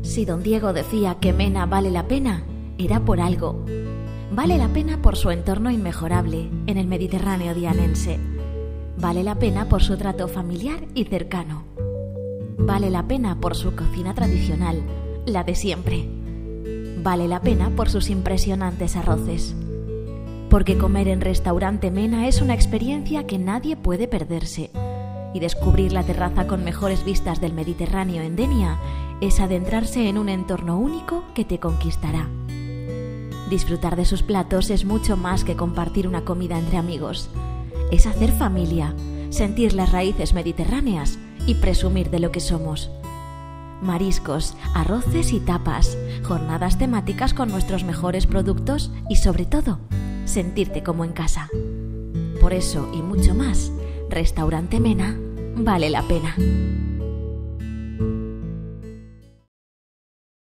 Si don Diego decía que Mena vale la pena, era por algo. Vale la pena por su entorno inmejorable en el Mediterráneo dianense. Vale la pena por su trato familiar y cercano. Vale la pena por su cocina tradicional, la de siempre. Vale la pena por sus impresionantes arroces. Porque comer en Restaurante Mena es una experiencia que nadie puede perderse. Y descubrir la terraza con mejores vistas del Mediterráneo en Denia es adentrarse en un entorno único que te conquistará. Disfrutar de sus platos es mucho más que compartir una comida entre amigos. Es hacer familia, sentir las raíces mediterráneas y presumir de lo que somos. Mariscos, arroces y tapas, jornadas temáticas con nuestros mejores productos y, sobre todo, sentirte como en casa. Por eso y mucho más, Restaurante Mena vale la pena.